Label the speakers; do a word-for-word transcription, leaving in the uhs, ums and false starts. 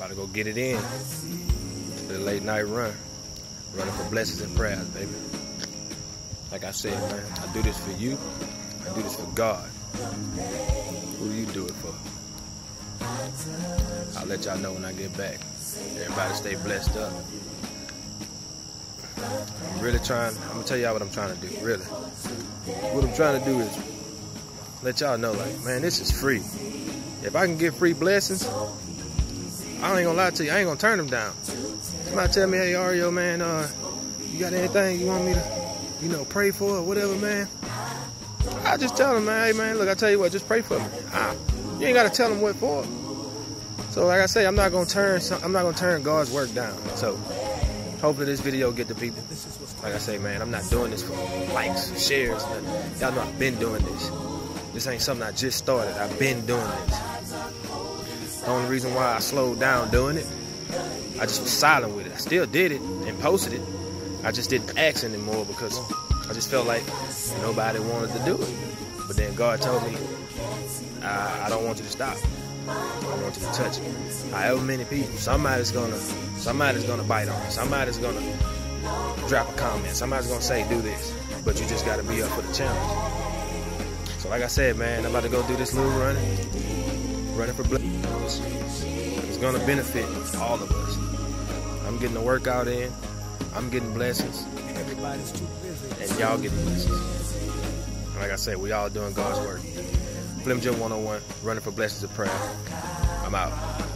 Speaker 1: About to go get it in for the late night run. Running for blessings and prayers, baby. Like I said, man, I do this for you. I do this for God. Who do you do it for? I'll let y'all know when I get back. Everybody stay blessed up. I'm really trying, I'm gonna tell y'all what I'm trying to do, really. What I'm trying to do is let y'all know, like, man, this is free. If I can get free blessings, I ain't gonna lie to you, I ain't gonna turn them down. Somebody tell me, hey, Ario, man, uh, you got anything you want me to, you know, pray for or whatever, man? I just tell them, man, hey, man, look, I tell you what, just pray for me. Ah, you ain't gotta tell them what for. So, like I say, I'm not gonna turn, I'm not gonna turn God's work down. So, hopefully this video get to people. Like I say, man, I'm not doing this for likes, shares. Y'all know I've been doing this. This ain't something I just started. I've been doing this. The only reason why I slowed down doing it, I just was silent with it. I still did it and posted it. I just didn't ask anymore because I just felt like nobody wanted to do it. But then God told me, I, I don't want you to stop. I want you to touch it. However many people, somebody's gonna, somebody's gonna bite on it. Somebody's gonna drop a comment. Somebody's gonna say, do this. But you just gotta be up for the challenge. So like I said, man, I'm about to go do this little running. Running for blessings. It's gonna benefit all of us. I'm getting a workout in. I'm getting blessings.
Speaker 2: Everybody's too busy.
Speaker 1: And y'all getting blessings. Like I said, we all doing God's work. Flim Jim one oh one, running for blessings of prayer. I'm out.